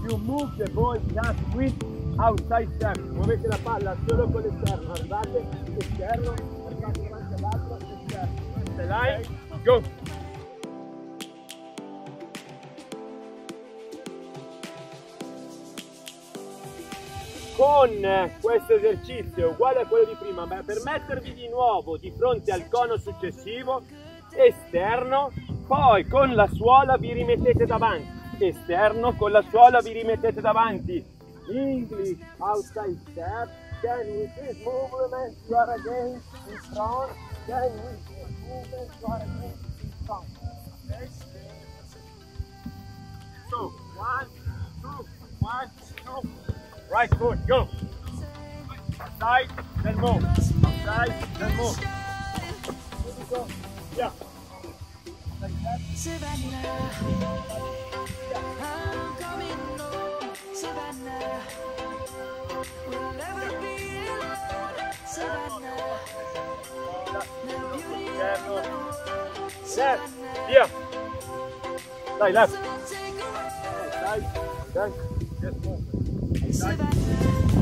you move the ball just with outside step. Muovete la palla solo con l'esterno, arrivate esterno, arrivate davanti all'altro, esterno. The line, go! Con questo esercizio uguale a quello di prima, ma per mettervi di nuovo di fronte al cono successivo, esterno, poi con la suola vi rimettete davanti, esterno, con la suola vi rimettete davanti, English, outside step, then with this movement you are again in front, then with this movement you are again in front, okay? So, 1, 2, 1, 2, right foot, go! Outside, then move, outside, then move. Here we go, yeah. Savannah, I'm coming home, Savannah, we'll never be alone, Savannah, the beauty of the world, Savannah, via, dai, left, so don't take a ride, outside, then, just move, outside, Savannah,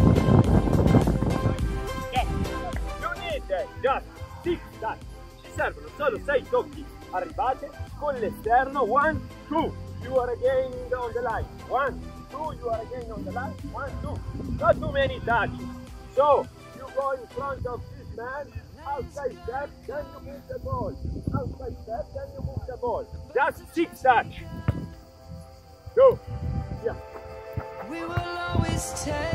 yeah, you need just 6 touch, ci servono solo 6 tocchi. Arrivate con l'esterno, 1, 2, you are again on the line, 1, 2, you are again on the line, 1, 2, not too many touches. So, you go in front of this man, outside step, then you move the ball, outside step, then you move the ball, just 6 touch, go, yeah. we will always take